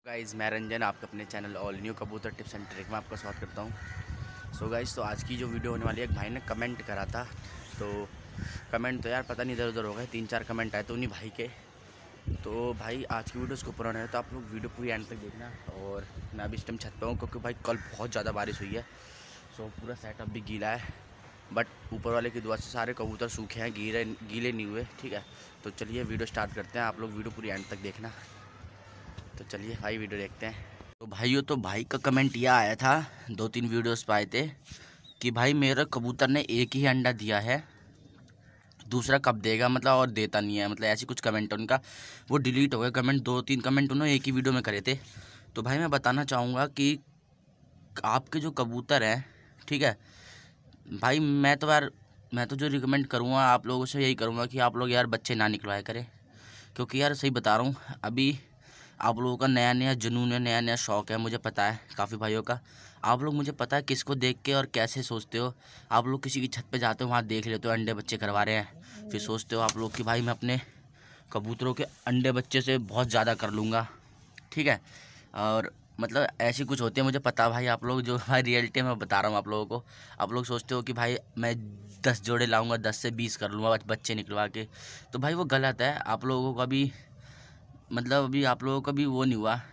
Guys मैं रंजन आपके अपने चैनल ऑल न्यू कबूतर टिप्स एंड ट्रिक में आपका स्वागत करता हूँ। सो गाइज़ तो आज की जो वीडियो होने वाली है, एक भाई ने कमेंट करा था। तो कमेंट तो यार पता नहीं इधर उधर हो गए, 3-4 कमेंट आए तो उन्हीं भाई के। तो भाई आज की वीडियो उसको पुराना है तो आप लोग वीडियो पूरी एंड तक देखना। और मैं अभी इस टाइम छत पे हूँ क्योंकि भाई कल बहुत ज़्यादा बारिश हुई है। सो पूरा सेटअप भी गीला है, बट ऊपर वाले की दुआ से सारे कबूतर सूखे हैं, गीले नहीं हुए। ठीक है, तो चलिए वीडियो स्टार्ट करते हैं। आप लोग वीडियो पूरी एंड तक देखना। तो चलिए भाई वीडियो देखते हैं। तो भाइयों, तो भाई का कमेंट यह आया था, 2-3 वीडियोस पे आए थे कि भाई मेरे कबूतर ने एक ही अंडा दिया है, दूसरा कब देगा, मतलब और देता नहीं है, मतलब ऐसी कुछ कमेंट है उनका। वो डिलीट हो गए कमेंट, 2-3 कमेंट उन्होंने एक ही वीडियो में करे थे। तो भाई मैं बताना चाहूँगा कि आपके जो कबूतर हैं, ठीक है भाई, मैं तो जो रिकमेंड करूँगा आप लोगों से यही करूँगा कि आप लोग यार बच्चे ना निकलवाया करें। क्योंकि यार सही बता रहा हूँ, अभी आप लोगों का नया नया जुनून है, नया नया शौक़ है, मुझे पता है काफ़ी भाइयों का। आप लोग, मुझे पता है किसको देख के और कैसे सोचते हो। आप लोग किसी की छत पे जाते हो, वहाँ देख लेते हो अंडे बच्चे करवा रहे हैं, फिर सोचते हो आप लोग कि भाई मैं अपने कबूतरों के अंडे बच्चे से बहुत ज़्यादा कर लूँगा। ठीक है, और मतलब ऐसी कुछ होती है, मुझे पता भाई। आप लोग जो भाई रियलिटी में बता रहा हूँ आप लोगों को, आप लोग सोचते हो कि भाई मैं 10 जोड़े लाऊंगा, 10 से 20 कर लूँगा बच्चे निकलवा के। तो भाई वो गलत है। आप लोगों का भी मतलब अभी आप लोगों का भी वो नहीं हुआ,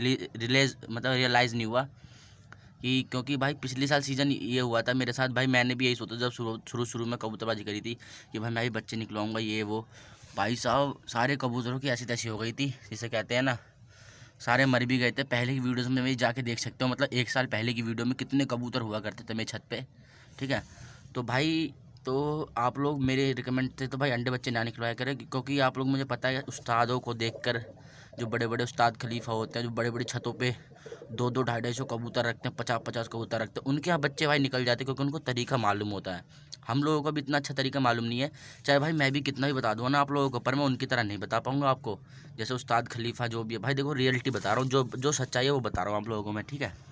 रियलाइज़ नहीं हुआ कि, क्योंकि भाई पिछले साल सीज़न ये हुआ था मेरे साथ भाई। मैंने भी यही सोचा जब शुरू में कबूतरबाजी करी थी कि भाई मैं भी बच्चे निकलवाऊंगा ये वो। भाई साहब सारे कबूतरों की ऐसी तैसी हो गई थी, जिसे कहते हैं ना, सारे मर भी गए थे। पहले की वीडियोज़ में भी जाके देख सकते हो, मतलब 1 साल पहले की वीडियो में कितने कबूतर हुआ करते थे मेरी छत पे। ठीक है, तो भाई, तो आप लोग मेरे रिकमेंड थे तो भाई अंडे बच्चे ना निकलवाया करें। क्योंकि आप लोग, मुझे पता है उस्तादों को देखकर, जो बड़े बड़े उस्ताद खलीफा होते हैं, जो बड़े बड़ी छतों पे 2-2, 250 कबूतर रखते हैं, 50-50 कबूतर रखते हैं, उनके यहाँ बच्चे भाई निकल जाते हैं क्योंकि उनको तरीका मालूम होता है। हम लोगों को भी इतना अच्छा तरीका मालूम नहीं है। चाहे भाई मैं भी कितना भी बता दूँगा ना आप लोगों को, पर मैं उनकी तरह नहीं बता पाऊँगा आपको। जैसे उस्ताद खलीफा जो भी है भाई, देखो रियलिटी बता रहा हूँ, जो जो सच्चाई है वो बता रहा हूँ आप लोगों को मैं। ठीक है,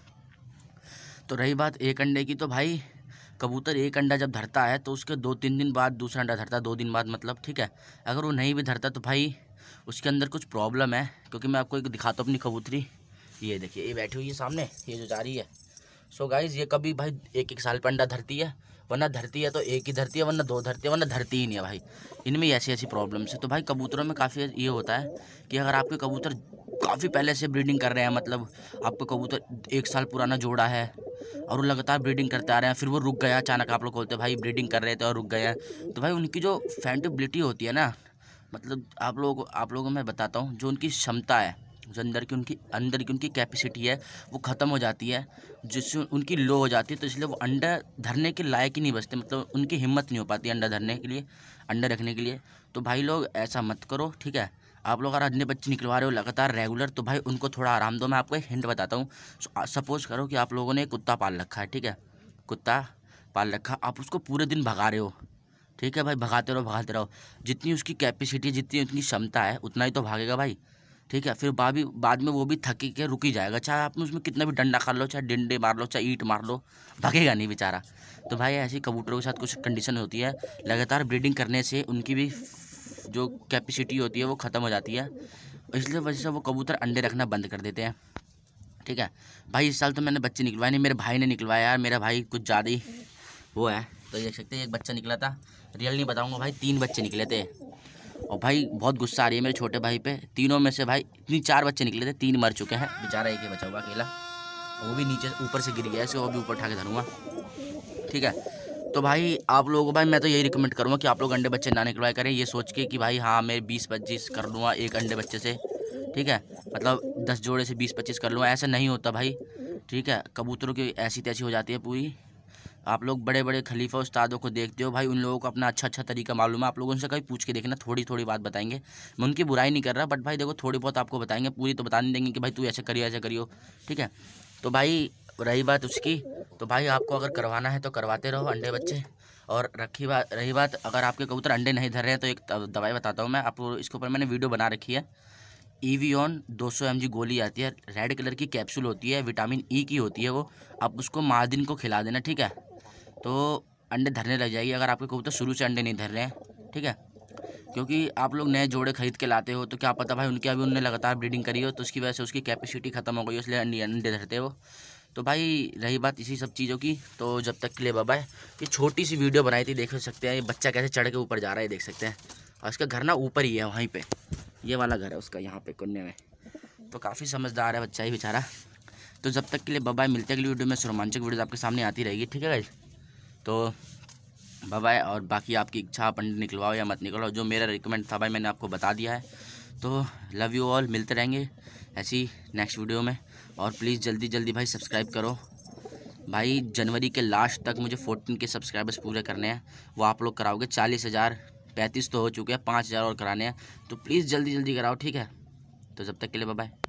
तो रही बात एक अंडे की, तो भाई कबूतर एक अंडा जब धरता है तो उसके 2-3 दिन बाद दूसरा अंडा धरता है, 2 दिन बाद मतलब। ठीक है, अगर वो नहीं भी धरता तो भाई उसके अंदर कुछ प्रॉब्लम है। क्योंकि मैं आपको एक दिखाता हूँ अपनी कबूतरी, ये देखिए, ये बैठी हुई है सामने, ये जो जा रही है। सो गाइज़, ये कभी भाई 1-1 साल पर अंडा धरती है, वरना धरती है तो एक ही धरती है, वरना 2 धरती है, वरना धरती ही नहीं है भाई। इनमें ऐसी ऐसी प्रॉब्लम्स है। तो भाई कबूतरों में काफ़ी ये होता है कि अगर आपके कबूतर काफ़ी पहले से ब्रीडिंग कर रहे हैं, मतलब आपका कबूतर 1 साल पुराना जोड़ा है और वो लगातार ब्रीडिंग करते आ रहे हैं, फिर वो रुक गया अचानक, आप लोग बोलते हैं भाई ब्रीडिंग कर रहे थे और रुक गया, तो भाई उनकी जो फैंटेबिलिटी होती है ना, मतलब आप लोगों को मैं बताता हूँ, जो उनकी क्षमता है, जो अंदर की उनकी कैपेसिटी है, वो ख़त्म हो जाती है, जिससे उनकी लो हो जाती है। तो इसलिए वो अंडा धरने के लायक ही नहीं बचते, मतलब उनकी हिम्मत नहीं हो पाती अंडा धरने के लिए, अंडा रखने के लिए। तो भाई लोग ऐसा मत करो। ठीक है, आप लोग अगर अन्य बच्चे निकलवा रहे हो लगातार रेगुलर, तो भाई उनको थोड़ा आराम दो। मैं आपको एक हिंट बताता हूँ। सपोज़ करो कि आप लोगों ने एक कुत्ता पाल रखा है। ठीक है, कुत्ता पाल रखा, आप उसको पूरे दिन भगा रहे हो। ठीक है भाई, भगाते रहो भगाते रहो, जितनी उसकी कैपेसिटी, जितनी उसकी क्षमता है उतना ही तो भागेगा भाई। ठीक है, फिर बाद में वो भी थक के रुक ही जाएगा, चाहे आपने उसमें कितना भी डंडा कर लो, चाहे डंडे मार लो, चाहे ईंट मार लो, भागेगा नहीं बेचारा। तो भाई ऐसी कबूतरों के साथ कुछ कंडीशन होती है, लगातार ब्रीडिंग करने से उनकी भी जो कैपेसिटी होती है वो ख़त्म हो जाती है, इसलिए वजह से वो कबूतर अंडे रखना बंद कर देते हैं। ठीक है भाई, इस साल तो मैंने बच्चे निकलवाए नहीं, मेरे भाई ने निकलवाया यार, मेरा भाई कुछ ज़्यादा ही वो है। तो देख सकते हैं एक बच्चा निकला था, रियल नहीं बताऊंगा भाई, 3 बच्चे निकले थे। और भाई बहुत गुस्सा आ रही है मेरे छोटे भाई पे, तीनों में से भाई इतनी 4 बच्चे निकले थे, 3 मर चुके हैं, बेचारा एक ही बचा हुआ अकेला, वो भी नीचे ऊपर से गिर गया है, इसे वो भी ऊपर उठा के धरूँगा। ठीक है, तो भाई आप लोगों को भाई मैं तो यही रिकमेंड करूँगा कि आप लोग अंडे बच्चे ना निकलवाया करें, ये सोच के कि भाई हाँ मैं 20-25 कर लूँगा एक अंडे बच्चे से। ठीक है, मतलब 10 जोड़े से 20-25 कर लूँगा, ऐसा नहीं होता भाई। ठीक है, कबूतरों की ऐसी तैसी हो जाती है पूरी। आप लोग बड़े बड़े खलीफा उस्तादों को देखते हो भाई, उन लोगों को अपना अच्छा तरीका मालूम है, आप लोगों से कभी पूछ के देखना, थोड़ी थोड़ी बात बताएंगे। मैं उनकी बुराई नहीं कर रहा, बट भाई देखो थोड़ी बहुत आपको बताएंगे, पूरी तो बता नहीं देंगे कि भाई तू ऐसे करियो ऐसे करियो। ठीक है, तो भाई रही बात उसकी, तो भाई आपको अगर करवाना है तो करवाते रहो अंडे बच्चे। और रही बात अगर आपके कबूतर अंडे नहीं धर रहे हैं, तो एक दवाई बताता हूँ मैं आपको, इसके ऊपर मैंने वीडियो बना रखी है। ईवीऑन 200 mg गोली आती है, रेड कलर की कैप्सूल होती है, विटामिन ई की होती है वो, आप उसको मार्जिन को खिला देना। ठीक है, तो अंडे धरने लग जाएगी, अगर आपके कबूतर शुरू से अंडे नहीं धर रहे हैं। ठीक है, क्योंकि आप लोग नए जोड़े खरीद के लाते हो तो क्या पता भाई उनकी अभी उनने लगातार ब्रीडिंग करी हो तो उसकी वजह से उसकी कैपेसिटी ख़त्म हो गई हो, इसलिए अंडे धरते हो। तो भाई रही बात इसी सब चीज़ों की, तो जब तक के लिए बाय बाय। ये छोटी सी वीडियो बनाई थी, देख सकते हैं ये बच्चा कैसे चढ़ के ऊपर जा रहा है, देख सकते हैं। और उसका घर ना ऊपर ही है, वहीं पे ये वाला घर है उसका, यहाँ पे कोने में। तो काफ़ी समझदार है बच्चा ही बेचारा। तो जब तक के लिए बाय बाय, मिलते हैं अगली वीडियो में। रोमांचक वीडियोज़ आपके सामने आती रहेगी, ठीक है गाइस। तो बाय बाय। और बाकी आपकी इच्छा, आप अंडे निकलवाओ या मत निकलवाओ, जो मेरा रिकमेंड था भाई मैंने आपको बता दिया है। तो लव यू ऑल, मिलते रहेंगे ऐसी नेक्स्ट वीडियो में। और प्लीज़ जल्दी जल्दी भाई सब्सक्राइब करो भाई। जनवरी के लास्ट तक मुझे 14 के सब्सक्राइबर्स पूरे करने हैं, वो आप लोग कराओगे। 40,000, 35 तो हो चुके हैं, 5,000 और कराने हैं। तो प्लीज़ जल्दी जल्दी कराओ, ठीक है। तो जब तक के लिए बाय बाय।